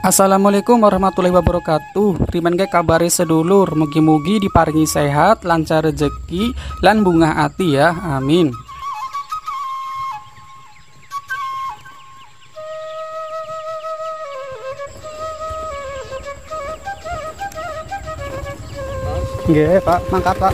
Assalamualaikum warahmatullahi wabarakatuh. Riman ge kabari sedulur, mugi-mugi diparingi sehat, lancar rezeki, lan bungah ati ya. Amin. Nggih, Pak. Mangkat, Pak.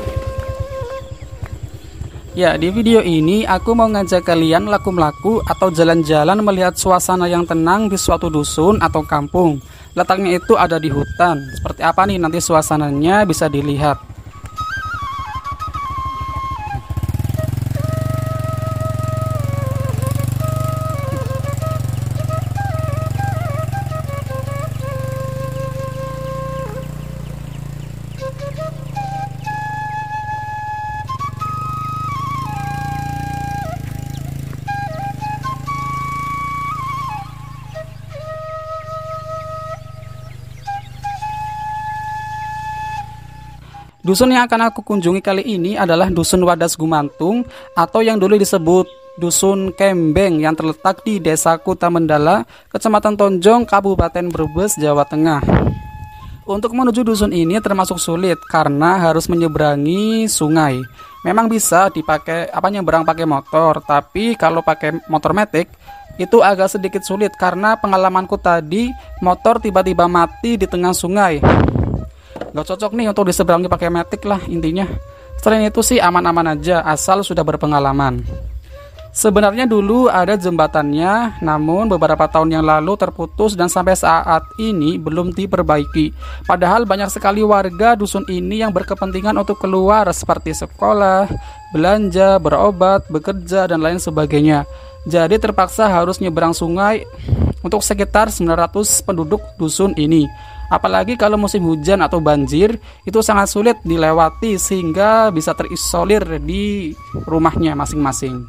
Ya, di video ini aku mau ngajak kalian laku-laku atau jalan-jalan melihat suasana yang tenang di suatu dusun atau kampung. Letaknya itu ada di hutan. Seperti apa nih nanti suasananya bisa dilihat. Dusun yang akan aku kunjungi kali ini adalah Dusun Wadas Gumantung atau yang dulu disebut Dusun Kembeng yang terletak di Desa Kutamendala, Kecamatan Tonjong, Kabupaten Brebes, Jawa Tengah. Untuk menuju dusun ini termasuk sulit karena harus menyeberangi sungai. Memang bisa dipakai nyebrang pakai motor, tapi kalau pakai motor metik itu agak sedikit sulit karena pengalamanku tadi motor tiba-tiba mati di tengah sungai. Gak cocok nih untuk diseberangi pakai metik lah intinya. Selain itu sih aman-aman aja asal sudah berpengalaman. Sebenarnya dulu ada jembatannya, namun beberapa tahun yang lalu terputus dan sampai saat ini belum diperbaiki. Padahal banyak sekali warga dusun ini yang berkepentingan untuk keluar seperti sekolah, belanja, berobat, bekerja, dan lain sebagainya. Jadi terpaksa harus nyeberang sungai untuk sekitar 900 penduduk dusun ini. Apalagi kalau musim hujan atau banjir, itu sangat sulit dilewati sehingga bisa terisolir di rumahnya masing-masing.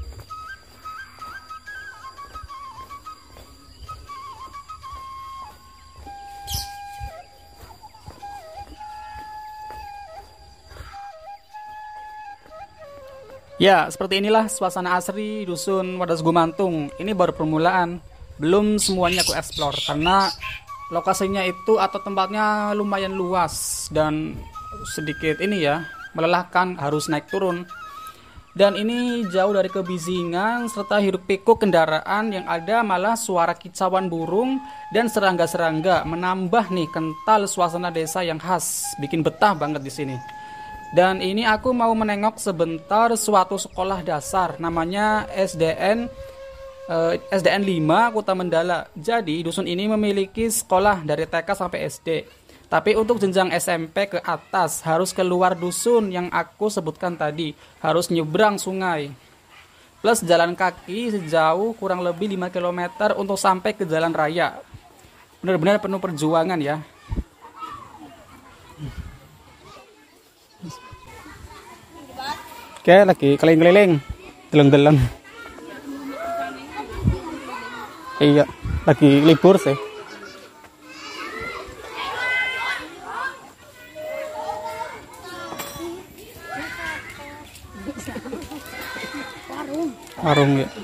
Ya, seperti inilah suasana asri Dusun Wadas Gumantung. Ini baru permulaan, belum semuanya aku explore karena lokasinya itu atau tempatnya lumayan luas dan sedikit melelahkan, harus naik turun. Dan ini jauh dari kebisingan serta hiruk pikuk kendaraan, yang ada malah suara kicauan burung dan serangga-serangga menambah nih kental suasana desa yang khas, bikin betah banget di sini. Dan ini aku mau menengok sebentar suatu sekolah dasar namanya SDN 5 Kutamendala. Jadi dusun ini memiliki sekolah dari TK sampai SD. Tapi untuk jenjang SMP ke atas harus keluar dusun yang aku sebutkan tadi, harus nyebrang sungai. Plus jalan kaki sejauh kurang lebih 5 km untuk sampai ke jalan raya. Benar-benar penuh perjuangan ya. Oke, lagi keliling-keliling, deleng-deleng. Iya, lagi libur sih. Warung ya.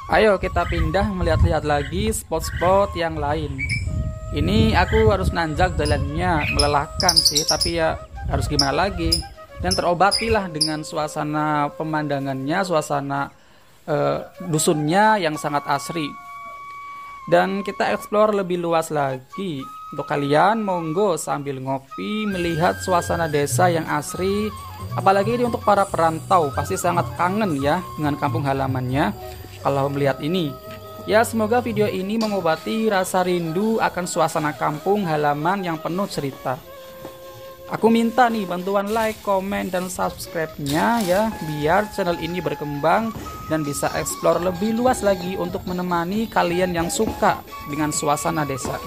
Ayo kita pindah melihat-lihat lagi spot-spot yang lain. Ini aku harus nanjak jalannya, melelahkan sih, tapi ya harus gimana lagi. Dan terobatilah dengan suasana pemandangannya, suasana dusunnya yang sangat asri. Dan kita explore lebih luas lagi. Untuk kalian monggo sambil ngopi melihat suasana desa yang asri. Apalagi ini untuk para perantau pasti sangat kangen ya dengan kampung halamannya kalau melihat ini. Ya, semoga video ini mengobati rasa rindu akan suasana kampung halaman yang penuh cerita. Aku minta nih bantuan like, komen, dan subscribe-nya ya, biar channel ini berkembang dan bisa explore lebih luas lagi untuk menemani kalian yang suka dengan suasana desa.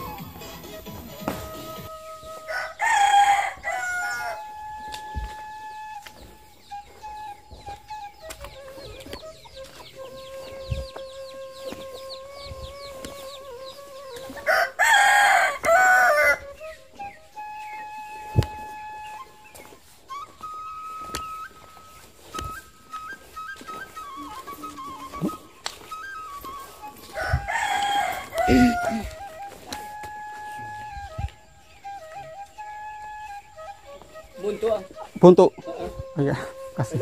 Buntu. Oh, iya, kasih.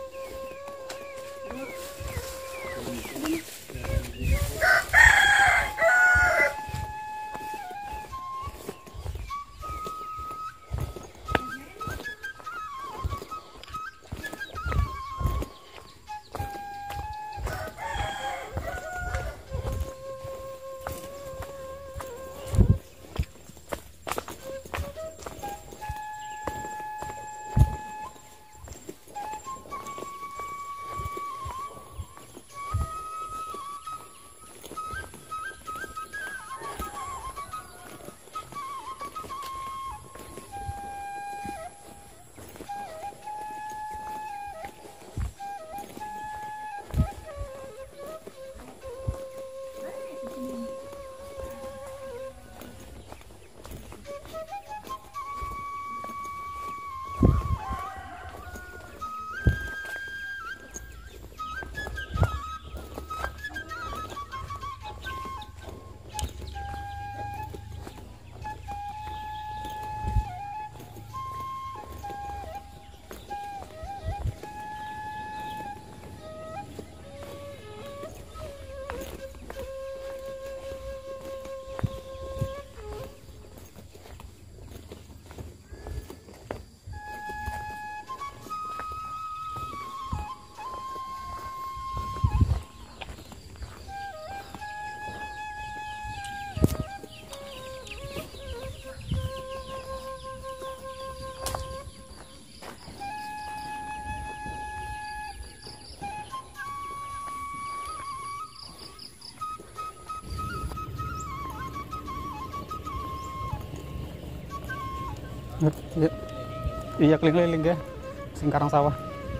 Iya, keliling-keliling ya, singkarang sawah.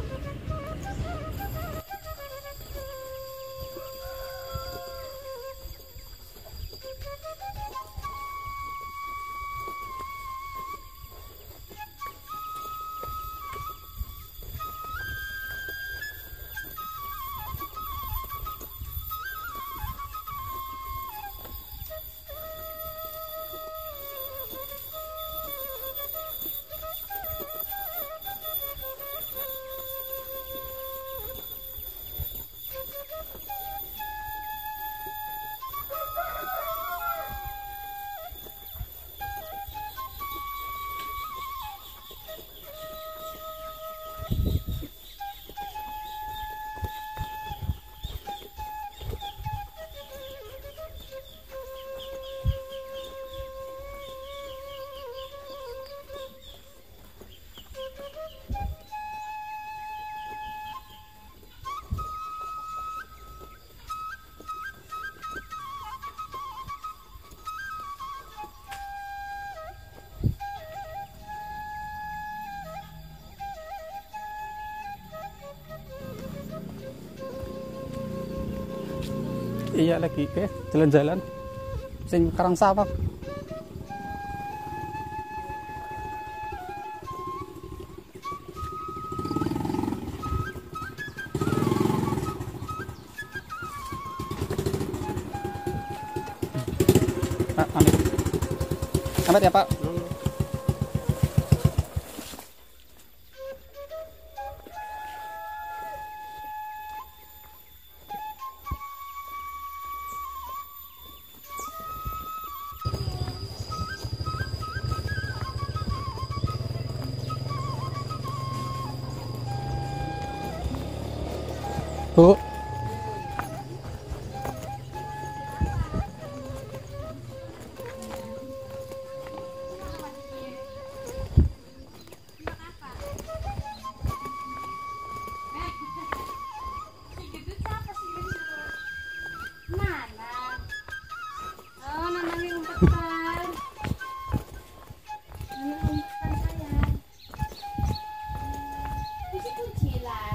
Iya lagi ke jalan-jalan sing karang sawah. Pak, pamit. Pamit ya, Pak. Bu. Mana? Oh, namanya umpetan. Namanya umpetan sayang. Itu kucilan.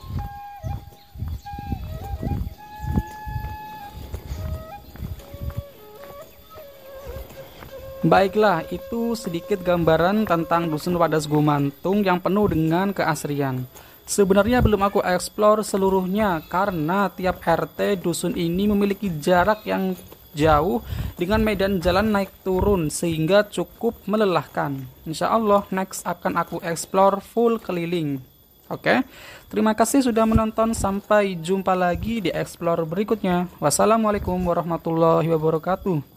Baiklah, itu sedikit gambaran tentang Dusun Wadas Gumantung yang penuh dengan keasrian. Sebenarnya belum aku eksplor seluruhnya karena tiap RT dusun ini memiliki jarak yang jauh dengan medan jalan naik turun sehingga cukup melelahkan. Insya Allah next akan aku eksplor full keliling. Oke, terima kasih sudah menonton. Sampai jumpa lagi di explore berikutnya. Wassalamualaikum warahmatullahi wabarakatuh.